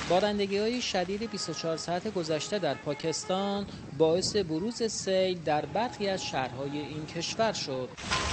بارندگی‌های شدید 24 ساعت گذشته در پاکستان باعث بروز سیل در برخی از شهرهای این کشور شد.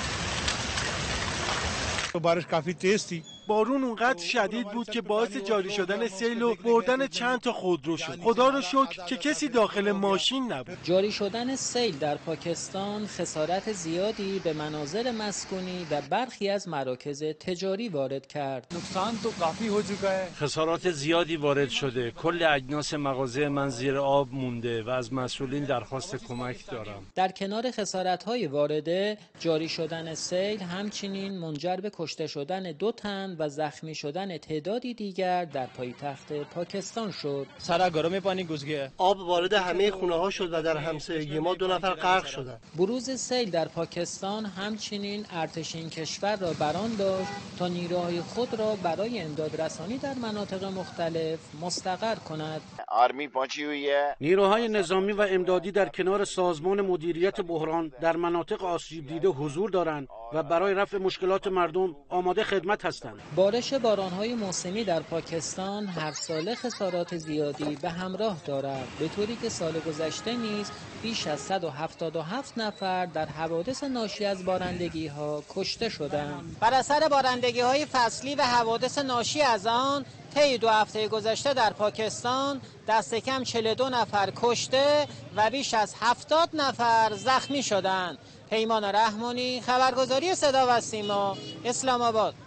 بارش کافی تیز تھی. بارون اونقدر شدید بود که باعث جاری شدن سیل و بردن چند تا خودرو شد. خدا رو شکر که کسی داخل ماشین نبود. جاری شدن سیل در پاکستان خسارت زیادی به منازل مسکونی و برخی از مراکز تجاری وارد کرد. نقصان تو کافی ہو چکا ہے. خسارات زیادی وارد شده. کل اجناس مغازه من زیر آب مونده و از مسئولین درخواست کمک دارم. در کنار خسارت‌های وارده، جاری شدن سیل همچنین منجر به کشته شدن 2 تن و زخمی شدن تعدادی دیگر در پایتخت پاکستان شد. سارا گرم پانی گھس گیا. آب وارد همه خونه‌ها شد و در همسایگی ما 2 نفر غرق شدند. بروز سیل در پاکستان همچنین ارتش این کشور را برآن داشت تا نیروهای خود را برای امداد رسانی در مناطق مختلف مستقر کند. آرمی پہنچی ہوئی ہے. نیروهای نظامی و امدادی در کنار سازمان مدیریت بحران در مناطق آسیب دیده حضور دارند و برای رفع مشکلات مردم آماده خدمت هستند. بارش باران‌های موسمی در پاکستان هر ساله خسارات زیادی به همراه دارد، به طوری که سال گذشته نیز بیش از 177 نفر در حوادث ناشی از بارندگی‌ها کشته شدند. بر اثر بارندگی‌های فصلی و حوادث ناشی از آن، طی 2 هفته گذشته در پاکستان دست کم 42 نفر کشته و بیش از 70 نفر زخمی شدند. پیمان رحمانی، خبرگزاری صدا و سیما، اسلام آباد.